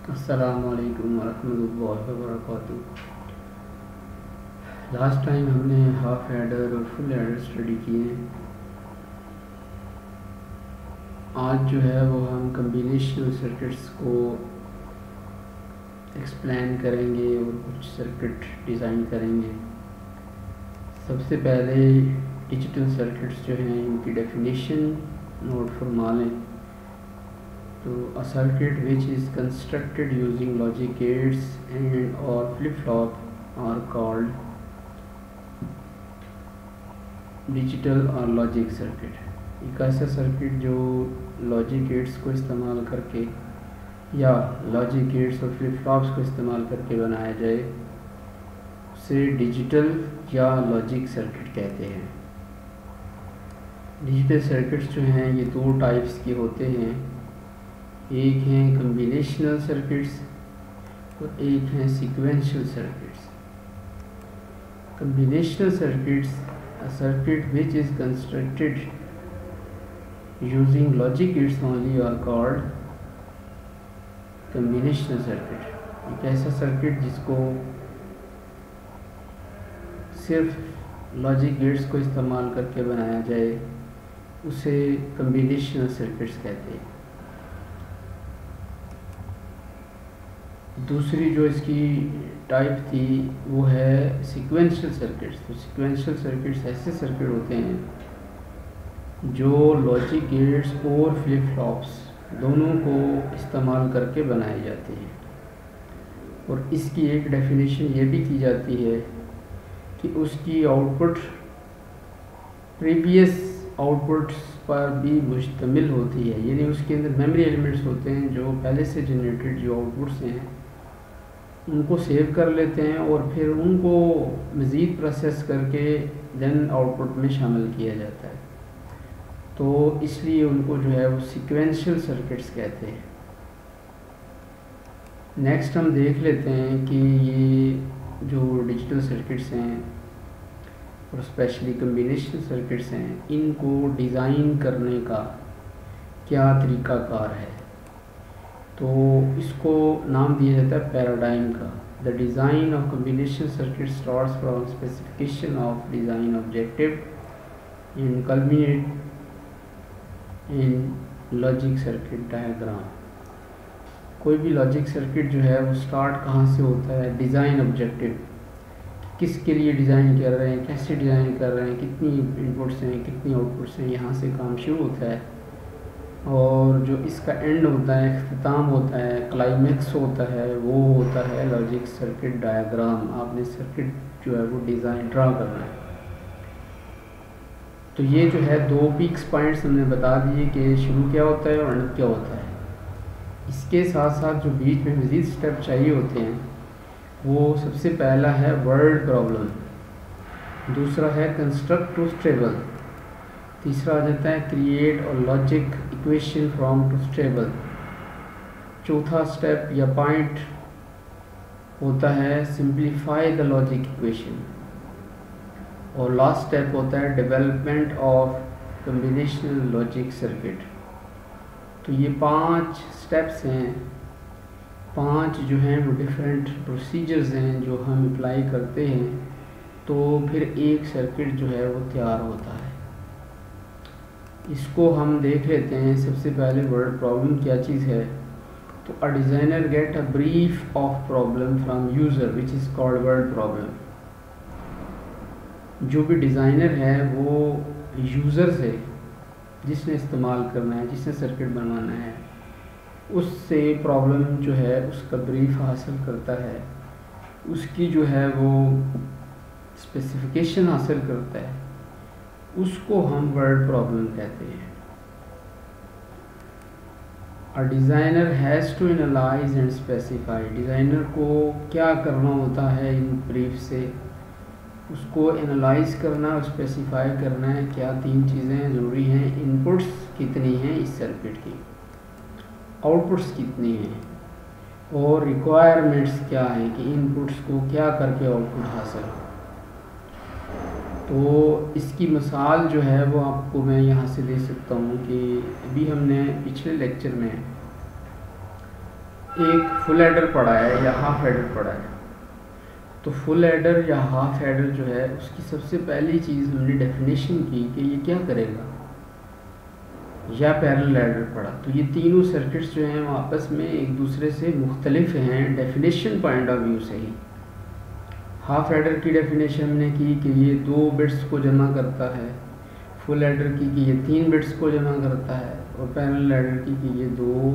अस्सलामुअलैकुम वरहमतुल्लाहि वबरकातुहू। लास्ट टाइम हमने हाफ एडर और फुल एडर स्टडी किए हैं। आज जो है वो हम कम्बिनेशनल सर्किट्स को एक्सप्लेन करेंगे और कुछ सर्किट डिज़ाइन करेंगे। सबसे पहले डिजिटल सर्किट्स जो हैं इनकी डेफिनेशन नोट फरमा लें। तो a circuit which is constructed using logic gates and or flip-flop are called digital और लॉजिक सर्किट। एक ऐसा सर्किट जो लॉजिक गेट्स को इस्तेमाल करके या लॉजिक गेट्स और फ्लिप फ्लॉप्स को इस्तेमाल करके बनाया जाए उसे डिजिटल या लॉजिक सर्किट कहते हैं। डिजिटल सर्किट्स जो हैं ये दो टाइप्स के होते हैं, एक हैं कम्बिनेशनल सर्किट्स और एक हैं sequential circuits. Combinational circuits a circuit which is constructed using logic gates only are called combinational circuit। एक ऐसा सर्किट जिसको सिर्फ लॉजिक गेट्स को इस्तेमाल करके बनाया जाए उसे कम्बिनेशनल सर्किट्स कहते हैं। दूसरी जो इसकी टाइप थी वो है सीक्वेंशियल सर्किट्स। तो सीक्वेंशियल सर्किट्स ऐसे सर्किट होते हैं जो लॉजिक गेट्स और फ्लिप फ्लॉप्स दोनों को इस्तेमाल करके बनाए जाते हैं। और इसकी एक डेफिनेशन ये भी की जाती है कि उसकी आउटपुट प्रीवियस आउटपुट्स पर भी मुश्तमिल होती है, यानी उसके अंदर मेमोरी एलिमेंट्स होते हैं जो पहले से जनरेटेड जो आउटपुट्स हैं उनको सेव कर लेते हैं और फिर उनको मज़ीद प्रोसेस करके देन आउटपुट में शामिल किया जाता है। तो इसलिए उनको जो है वो सीक्वेंशियल सर्किट्स कहते हैं। नेक्स्ट हम देख लेते हैं कि ये जो डिजिटल सर्किट्स हैं और स्पेशली कम्बिनेशनल सर्किट्स हैं इनको डिज़ाइन करने का क्या तरीक़ाकार है। तो इसको नाम दिया जाता है पैराडाइम का। The design of combination circuit starts from specification of design objective in culminate in logic circuit diagram. कोई भी लॉजिक सर्किट जो है वो स्टार्ट कहाँ से होता है, डिज़ाइन ऑब्जेक्टिव, किसके लिए डिज़ाइन कर रहे हैं, कैसे डिज़ाइन कर रहे हैं, कितनी इनपुट्स हैं, कितनी आउटपुट्स हैं, यहाँ से काम शुरू होता है। और जो इसका एंड होता है, इख्तिताम होता है, क्लाइमेक्स होता है, वो होता है लॉजिक सर्किट डायग्राम। आपने सर्किट जो है वो डिज़ाइन ड्रा करना है। तो ये जो है दो पीक्स पॉइंट्स हमने बता दिए कि शुरू क्या होता है और एंड क्या होता है। इसके साथ साथ जो बीच में मज़ीद स्टेप चाहिए होते हैं वो सबसे पहला है वर्ड प्रॉब्लम, दूसरा है कंस्ट्रक्ट ट्रूथ टेबल, तीसरा आ जाता है क्रिएट और logic equation from truth table, चौथा स्टेप या पॉइंट होता है सिंप्लीफाई द लॉजिक इक्वेशन, और लास्ट स्टेप होता है development of combinational logic circuit. तो ये 5 स्टेप्स हैं, 5 जो हैं वो डिफरेंट प्रोसीजर्स हैं जो हम अप्लाई करते हैं तो फिर एक सर्किट जो है वो तैयार होता है। इसको हम देख लेते हैं। सबसे पहले वर्ड प्रॉब्लम क्या चीज़ है। तो a designer get a brief of problem from user which is called word problem. जो भी डिज़ाइनर है वो यूज़र से, जिसने इस्तेमाल करना है, जिसने सर्किट बनवाना है, उससे प्रॉब्लम जो है उसका ब्रीफ हासिल करता है, उसकी जो है वो स्पेसिफिकेशन हासिल करता है, उसको हम वर्ड प्रॉब्लम कहते हैं। A designer has to analyse and specify. Designer को क्या करना होता है इन ब्रीफ से, उसको एनालाइज करना और स्पेसिफाई करना है क्या 3 चीज़ें ज़रूरी हैं। इनपुट्स कितनी हैं इस सर्किट की, आउटपुट्स कितनी हैं, और रिक्वायरमेंट्स क्या हैं कि इनपुट्स को क्या करके आउटपुट हासिल हो। तो इसकी मिसाल जो है वो आपको मैं यहाँ से दे सकता हूँ कि अभी हमने पिछले लेक्चर में एक फुल एडर पड़ा है या हाफ एडर पड़ा है, तो फुल एडर या हाफ एडर जो है उसकी सबसे पहली चीज़ हमने डेफिनेशन की कि ये क्या करेगा, या पैरेलल एडर पड़ा, तो ये तीनों सर्किट्स जो हैं वो आपस में एक दूसरे से मुख्तलिफ हैं डेफिनेशन पॉइंट ऑफ व्यू से ही। हाफ एडर की डेफिनेशन हमने की कि ये 2 बिट्स को जमा करता है, फुल एडर की कि ये 3 बिट्स को जमा करता है, और पैरेलल एडर की कि ये 2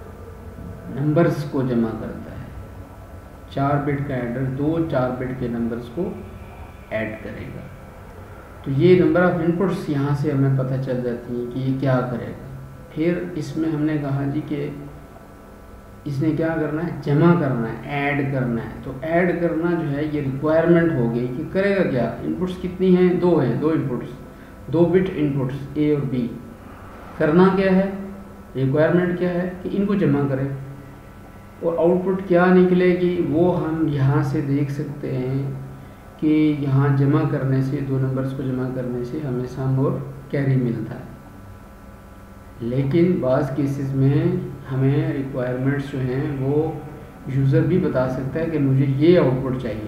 नंबर्स को जमा करता है। 4 बिट का एडर 2 4 बिट के नंबर्स को ऐड करेगा। तो ये नंबर ऑफ इनपुट्स यहाँ से हमें पता चल जाती है कि ये क्या करेगा। फिर इसमें हमने कहा जी कि इसने क्या करना है, जमा करना है, ऐड करना है। तो ऐड करना जो है ये रिक्वायरमेंट हो गई कि करेगा क्या। इनपुट्स कितनी हैं, 2 हैं, 2 इनपुट्स, 2 बिट इनपुट्स ए और बी। करना क्या है, रिक्वायरमेंट क्या है कि इनको जमा करें, और आउटपुट क्या निकलेगी वो हम यहाँ से देख सकते हैं कि यहाँ जमा करने से, 2 नंबर्स को जमा करने से हमें सम और कैरी मिलता है। लेकिन बाज़ केसेस में हमें रिक्वायरमेंट्स जो हैं वो यूज़र भी बता सकता है कि मुझे ये आउटपुट चाहिए,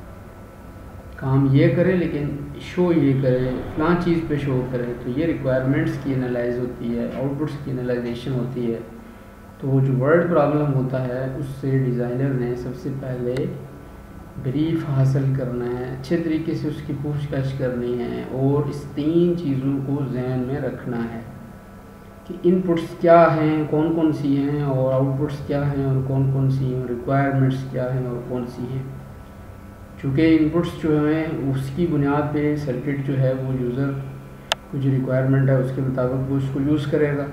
काम ये करे लेकिन शो ये करे, फलां चीज़ पे शो करे। तो ये रिक्वायरमेंट्स की एनालाइज होती है, आउटपुट्स की एनालाइजेशन होती है। तो वो जो वर्ड प्रॉब्लम होता है उससे डिज़ाइनर ने सबसे पहले ब्रीफ हासिल करना है, अच्छे तरीके से उसकी पूछताछ करनी है, और इस 3 चीज़ों को जहन में रखना है कि इनपुट्स क्या हैं, कौन कौन सी हैं, और आउटपुट्स क्या हैं और कौन कौन सी हैं, और रिक्वायरमेंट्स क्या हैं और कौन सी हैं। चूँकि इनपुट्स जो हैं उसकी बुनियाद पे सर्किट जो है वो यूज़र को जो रिक्वायरमेंट है उसके मुताबिक वो उसको यूज़ करेगा,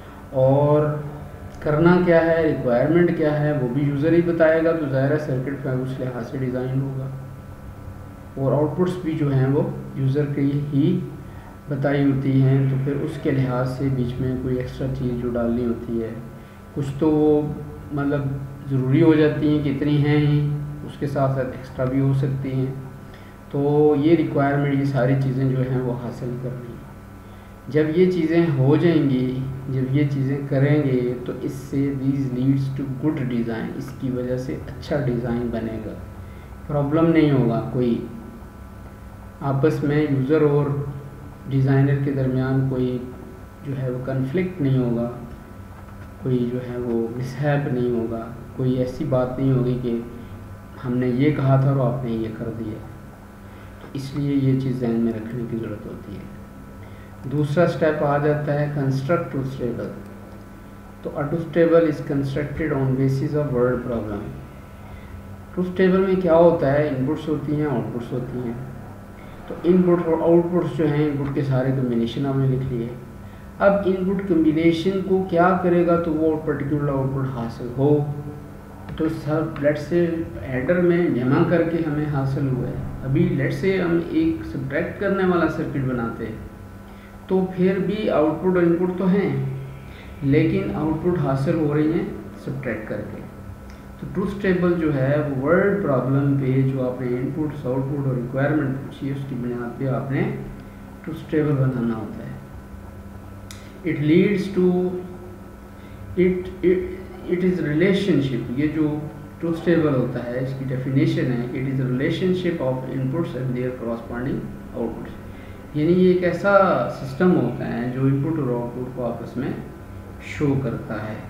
और करना क्या है, रिक्वायरमेंट क्या है वो भी यूज़र ही बताएगा। तो ज़ाहिर है सर्किट का उस लिहाज से डिज़ाइन होगा, और आउटपुट्स भी जो हैं वो यूज़र की ही बताई होती हैं। तो फिर उसके लिहाज से बीच में कोई एक्स्ट्रा चीज़ जो डालनी होती है, कुछ तो मतलब ज़रूरी हो जाती हैं कि इतनी हैं ही, उसके साथ साथ एक्स्ट्रा भी हो सकती हैं। तो ये रिक्वायरमेंट, ये सारी चीज़ें जो हैं वो हासिल करनी है। जब ये चीज़ें हो जाएंगी, जब ये चीज़ें करेंगे, तो इससे these leads to good design, इसकी वजह से अच्छा डिज़ाइन बनेगा, प्रॉब्लम नहीं होगा कोई, आपस में यूज़र और डिज़ाइनर के दरमियान कोई जो है वो कन्फ्लिक्ट नहीं होगा, कोई जो है वो मिसहैप नहीं होगा, कोई ऐसी बात नहीं होगी कि हमने ये कहा था और आपने ये कर दिया। तो इसलिए ये चीज़ ध्यान में रखने की ज़रूरत होती है। दूसरा स्टेप आ जाता है कंस्ट्रक्ट ट्रूथ टेबल। तो a truth table is constructed on basis of word problem. Truth table में क्या होता है, इनपुट्स होती हैं, आउटपुट्स होती हैं। तो इनपुट और आउटपुट्स जो हैं, इनपुट के सारे कम्बिनेशन हमने लिख लिए। अब इनपुट कम्बिनेशन को क्या करेगा तो वो पर्टिकुलर आउटपुट हासिल हो। तो सब लेट्स से एडर में जमा करके हमें हासिल हुआ है। अभी लेट्स से हम एक सब्ट्रैक्ट करने वाला सर्किट बनाते हैं, तो फिर भी आउटपुट और इनपुट तो हैं, लेकिन आउटपुट हासिल हो रही हैं सब्ट्रैक्ट करके। तो ट्रूथ टेबल जो है वो वर्ड प्रॉब्लम पे जो आपने इनपुट्स, आउटपुट और रिक्वायरमेंट पूछी है उसकी बुनियाद पे आपने ट्रूथ टेबल बनाना होता है। It leads to it is relationship. ये जो ट्रूथ टेबल होता है इसकी डेफिनेशन है, it is relationship of inputs and their corresponding outputs. यानी ये एक ऐसा सिस्टम होता है जो इनपुट और आउटपुट को आपस में शो करता है।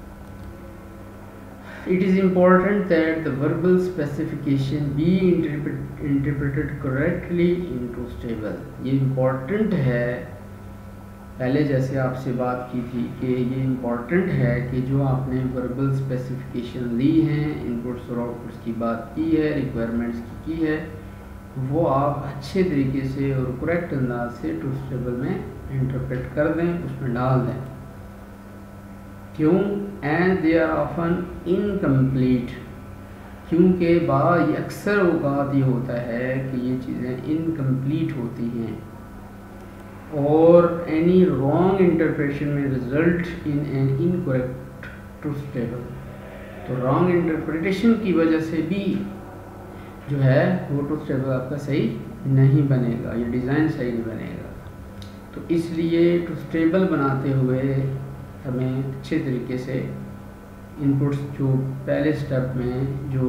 It is important that the verbal specification be interpreted correctly in truth table। ये इम्पॉर्टेंट है, पहले जैसे आपसे बात की थी कि ये इम्पॉर्टेंट है कि जो आपने वर्बल स्पेसिफिकेशन ली हैं, इनपुट्स और आउटपुट्स की बात की है, रिक्वायरमेंट्स की है, वो आप अच्छे तरीके से और करेक्ट अंदाज से ट्रूथ टेबल में इंटरप्रेट कर दें, उसमें डाल दें। क्यों? And they are often incomplete, क्योंकि ये अक्सर औक़ात ये होता है कि ये चीज़ें इनकम्प्लीट होती हैं और एनी रॉन्ग इंटरप्रेशन में result in an incorrect truth table. तो रॉन्ग इंटरप्रिटेशन की वजह से भी जो है वो ट्रूथ टेबल आपका सही नहीं बनेगा, ये डिज़ाइन सही नहीं बनेगा। तो इसलिए ट्रूथ टेबल बनाते हुए हमें अच्छे तरीके से इनपुट्स जो पहले स्टेप में जो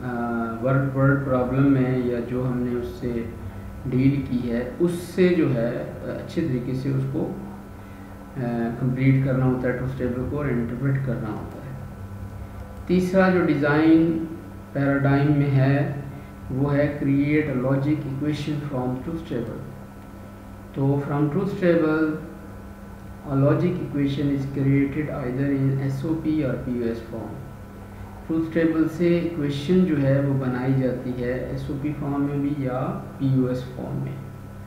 वर्ड प्रॉब्लम में या जो हमने उससे डील की है उससे जो है अच्छे तरीके से उसको कंप्लीट करना होता है ट्रूथ टेबल को और इंटरप्रेट करना होता है। तीसरा जो डिज़ाइन पैराडाइम में है वो है create a logic equation from truth table. तो from truth table a logic equation is created either in SOP or POS form। Truth table से इक्वेशन जो है वो बनाई जाती है SOP फॉर्म में भी या POS फॉर्म में।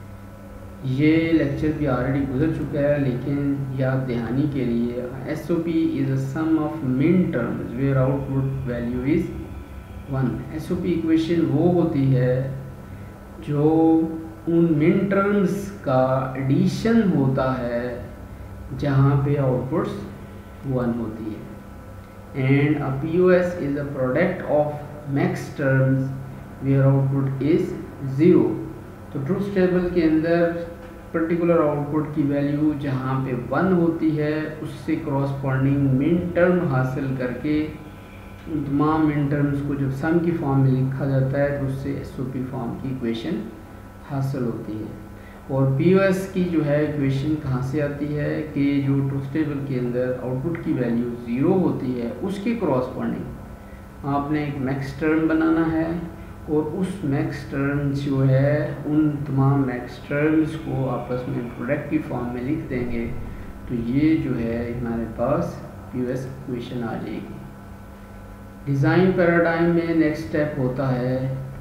ये लेक्चर भी ऑलरेडी गुजर चुका है, लेकिन याद दहानी के लिए SOP is a sum of minterms where output value is 1। SOP equation वो होती है जो उन मिन टर्म्स का एडिशन होता है जहाँ पे आउटपुट्स 1 होती है। And a POS is a product of maxterms where output is 0। तो ट्रूथ टेबल के अंदर पर्टिकुलर आउटपुट की वैल्यू जहाँ पे 1 होती है उससे क्रॉसपॉन्डिंग मिन टर्म हासिल करके उन तमाम मिन टर्म्स को जब सम की फॉर्म में लिखा जाता है तो उससे SOP फॉर्म की इक्वेशन हासिल होती है। और POS की जो है इक्वेशन कहाँ से आती है कि जो ट्रूथ टेबल के अंदर आउटपुट की वैल्यू 0 होती है उसके क्रॉसपॉन्डिंग आपने एक मैक्स टर्म बनाना है और उस मैक्स टर्म जो है उन तमाम मैक्स टर्म्स को आपस में प्रोडक्ट की फॉर्म में लिख देंगे तो ये जो है हमारे पास POS इक्वेशन आ जाएगी। डिज़ाइन पैराडाइम में नेक्स्ट स्टेप होता है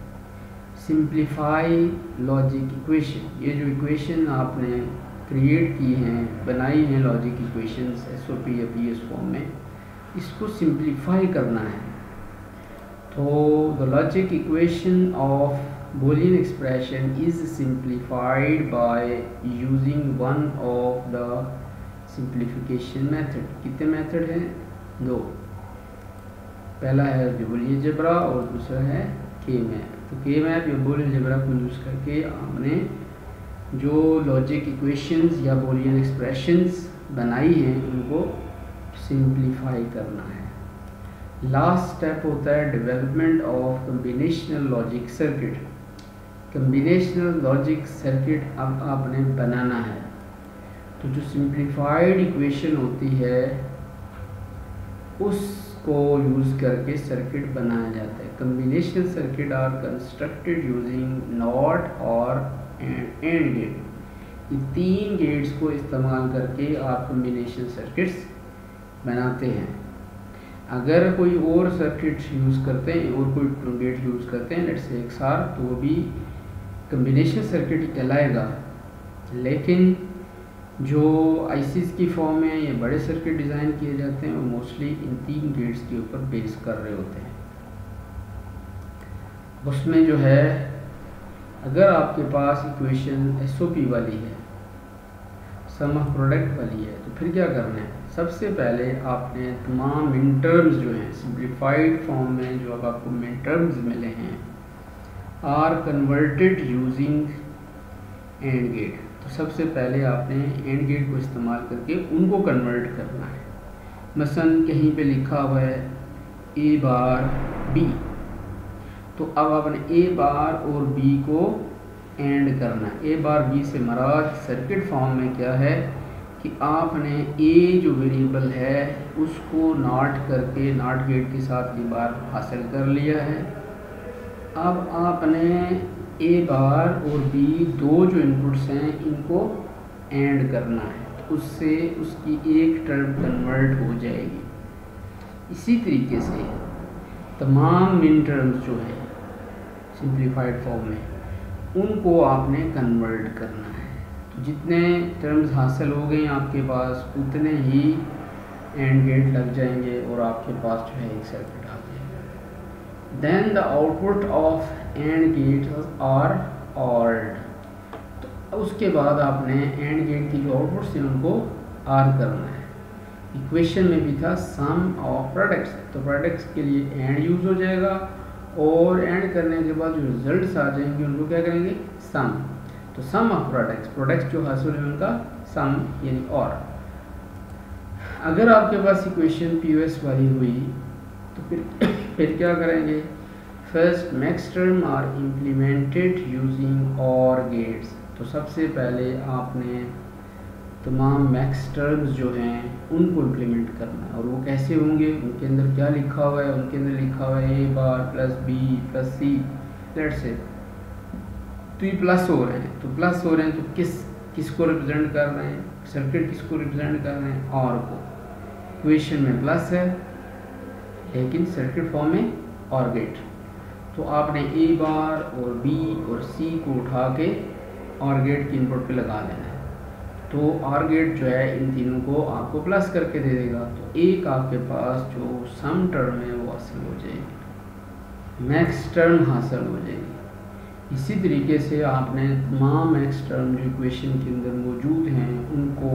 सिंप्लीफाई लॉजिक इक्वेशन। ये जो इक्वेशन आपने क्रिएट की हैं बनाई हैं लॉजिक इक्वेशंस SOP या PS फॉर्म में, इसको सिंप्लीफाई करना है। तो the logic equation of Boolean expression is simplified by using one of the simplification method. कितने मेथड हैं? 2। पहला है बूलियन अलजेब्रा और दूसरा है के मैप। तो के मैप या बूलियन अलजेब्रा को यूज़ करके आपने जो लॉजिक इक्वेशंस या बूलियन एक्सप्रेशंस बनाई हैं उनको सिंप्लीफाई करना है। लास्ट स्टेप होता है development of combinational logic circuit. Combinational logic circuit अब आपने बनाना है। तो जो सिंप्लीफाइड इक्वेशन होती है उसको यूज़ करके सर्किट बनाया जाता है। Combinational circuit are constructed using not or and gate. ये 3 गेट्स को इस्तेमाल करके आप कम्बिनेशन सर्किट्स बनाते हैं। अगर कोई और सर्किट यूज़ करते हैं और कोई गेट यूज़ करते हैं लेट्स से XOR, तो वो भी कम्बिनेशन सर्किट ही कहलाएगा। लेकिन जो ICs की फॉर्म में ये बड़े सर्किट डिज़ाइन किए जाते हैं वो मोस्टली इन 3 गेट्स के ऊपर बेस कर रहे होते हैं। उसमें जो है अगर आपके पास इक्वेशन SOP वाली है, सम ऑफ प्रोडक्ट वाली है, तो फिर क्या करना है? सबसे पहले आपने तमाम मिन टर्म्स जो हैं सिंप्लीफाइड फॉर्म में जो अब आपको मिन टर्म्स मिले हैं are converted using and gate. तो सबसे पहले आपने एंड गेट को इस्तेमाल करके उनको कन्वर्ट करना है। मसलन कहीं पे लिखा हुआ है A बार B, तो अब आपने A बार और B को एंड करना है। A बार B से मराद सर्किट फॉर्म में क्या है कि आपने A जो वेरिएबल है उसको नॉट करके नॉट गेट के साथ ये बार हासिल कर लिया है। अब आपने A बार और B 2 जो इनपुट्स हैं इनको एंड करना है, तो उससे उसकी एक टर्म कन्वर्ट हो जाएगी। इसी तरीके से तमाम मिन टर्म्स जो है सिंप्लीफाइड फॉर्म में उनको आपने कन्वर्ट करना है। तो जितने टर्म्स हासिल हो गए आपके पास उतने ही एंड गेट लग जाएंगे और आपके पास जो है एक सर्किट आ जाएगा। Then the output of and gate are ored. तो उसके बाद आपने एंड गेट की जो आउटपुट्स हैं उनको आर करना है। इक्वेशन में भी था सम ऑफ प्रोडक्ट्स, तो प्रोडक्ट्स के लिए एंड यूज़ हो जाएगा और एंड करने के बाद जो रिजल्ट्स आ जाएंगे उनको क्या करेंगे? सम। तो सम ऑफ प्रोडक्ट्स, प्रोडक्ट्स जो हासिल है उनका सम यानी और। अगर आपके पास इक्वेशन पीओएस वाली हुई तो फिर क्या करेंगे? First maxterm are implemented using or gates. तो सबसे पहले आपने तमाम मैक्स टर्म्स जो हैं उनको इम्प्लीमेंट करना है। और वो कैसे होंगे? उनके अंदर क्या लिखा हुआ है? उनके अंदर लिखा हुआ है A bar plus B plus C, let's say. तो ये प्लस हो रहे हैं, तो प्लस हो रहे हैं तो किसको रिप्रेजेंट कर रहे हैं? सर्किट किसको रिप्रेजेंट कर रहे हैं? और को। इक्वेशन में प्लस है लेकिन सर्किट फॉर्म में और गेट। तो आपने ए बार और बी और सी को उठा के और गेट की इनपुट पे लगा देना है। तो आर गेट जो है इन तीनों को आपको प्लस करके दे देगा। तो एक आपके पास जो सम टर्म है वो हासिल हो जाएगी, मैक्स टर्म हासिल हो जाएगी। इसी तरीके से आपने तमाम मैक्स टर्म जो इक्वेशन के अंदर मौजूद हैं उनको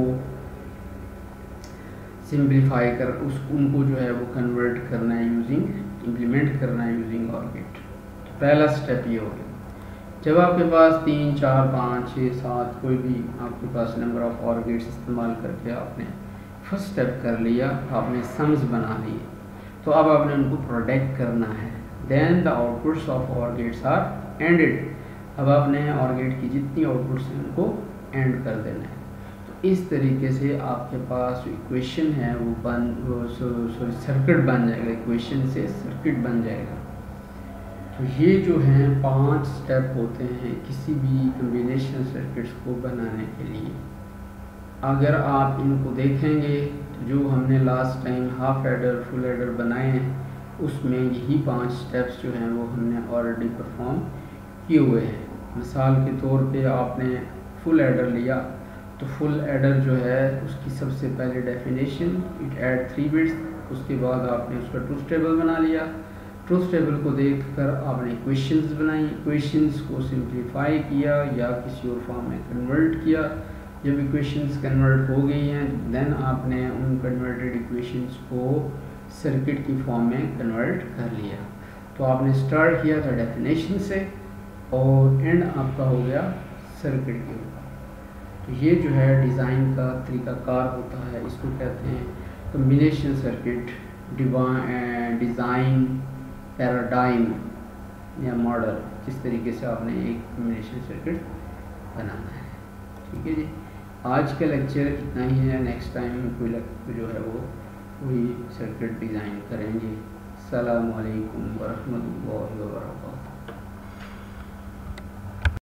सिंप्लीफाई कर उनको जो है वो कन्वर्ट करना है यूजिंग इम्प्लीमेंट करना है यूजिंग और गेट। तो पहला स्टेप ये हो गया। जब आपके पास 3, 4, 5, 6, 7 कोई भी आपके पास नंबर ऑफ और गेट्स इस्तेमाल करके आपने फर्स्ट स्टेप कर लिया, आपने सम्स बना लिए, तो अब आपने उनको प्रोडक्ट करना है। Then the outputs of or gates are anded. अब आपने और गेट की जितनी आउटपुट्स हैं उनको एंड कर देना है। तो इस तरीके से आपके पास जो इक्वेशन है वो सर्किट बन जाएगा, इक्वेशन से सर्किट बन जाएगा। तो ये जो हैं 5 स्टेप होते हैं किसी भी कम्बिनेशन सर्किट्स को बनाने के लिए। अगर आप इनको देखेंगे तो जो हमने last time half adder full adder बनाए हैं उसमें यही 5 स्टेप्स जो हैं वो हमने ऑलरेडी परफॉर्म किए हुए हैं। मिसाल के तौर पे आपने फुल एडर लिया तो फुल एडर जो है उसकी सबसे पहले डेफिनेशन इट ऐड 3 बिट्स, उसके बाद आपने उसका ट्रूथ टेबल बना लिया। ट्रूथ टेबल को देखकर आपने इक्वेशंस बनाई, इक्वेशंस को सिंप्लीफाई किया या किसी और फॉर्म में कन्वर्ट किया। जब इक्वेशंस कन्वर्ट हो गई हैं देन आपने उन कन्वर्टेड इक्वेशंस को सर्किट की फॉर्म में कन्वर्ट कर लिया। तो आपने स्टार्ट किया था डेफिनेशन से और एंड आपका हो गया सर्किट के ऊपर। तो ये जो है डिज़ाइन का तरीक़ाकार होता है, इसको कहते हैं कम्बिनेशन सर्किट डिज़ाइन पैराडाइम या मॉडल। किस तरीके से आपने एक कम्बिनेशन सर्किट बनाना है। ठीक है जी, आज का लेक्चर इतना ही है। नेक्स्ट टाइम कोई जो है वो वही सर्किट डिज़ाइन करेंगे। अस्सलामु अलैकुम वरहमतुल्लाहि वबरकातुहू।